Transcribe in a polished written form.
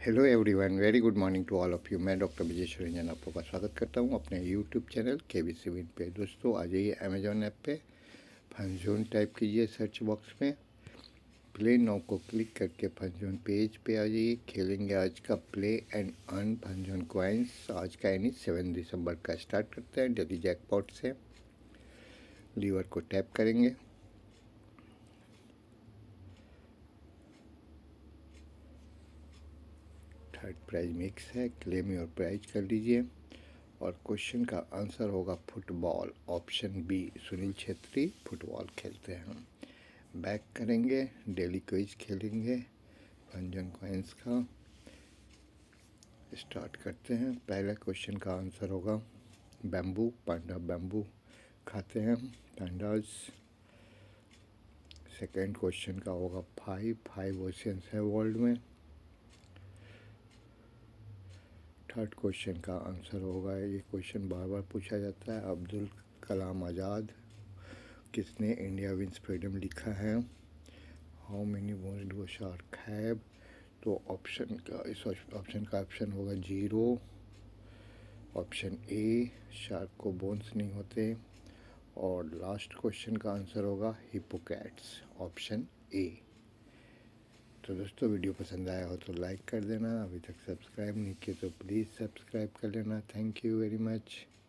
Hello everyone, very good morning to all of you. मैं doctor Vijay Ranjan आपका स्वागत करता हूं अपने यूट्यूब चैनल KBC विन पे। दोस्तों, आ जाइए अमेजॉन ऐप पे, फन जोन टाइप कीजिए सर्च बॉक्स में, प्ले नाउ को क्लिक करके फन जोन पेज पे आ जाइए। खेलेंगे आज का play and earn fun zone coins. आज का यानी 7 दिसंबर का स्टार्ट करते हैं डेली जैकपॉट से। लीवर को टैप करेंगे, थर्ड प्राइज मिक्स है, क्लेम योर प्राइज कर लीजिए। और क्वेश्चन का आंसर होगा football, option B. Sunil Chhetri football खेलते हैं हम। बैक करेंगे, डेली क्विज खेलेंगे फंजन कॉइन्स का। स्टार्ट करते हैं। पहला क्वेश्चन का आंसर होगा बैम्बू, पांडा बैम्बू खाते हैं पांडाज। सेकेंड क्वेश्चन का होगा फाइव ओशियंस है वर्ल्ड में। थर्ड क्वेश्चन का आंसर होगा, ये क्वेश्चन बार बार पूछा जाता है, अब्दुल कलाम आज़ाद किसने इंडिया विंस फ्रीडम लिखा है। How many bones do shark have. तो ऑप्शन का इस ऑप्शन का ऑप्शन होगा 0। ऑप्शन ए, शार्क को बोन्स नहीं होते। और लास्ट क्वेश्चन का आंसर होगा हिपोकैट्स, ऑप्शन ए। तो दोस्तों, वीडियो पसंद आया हो तो लाइक कर देना। अभी तक सब्सक्राइब नहीं किए तो प्लीज़ सब्सक्राइब कर लेना। Thank you very much.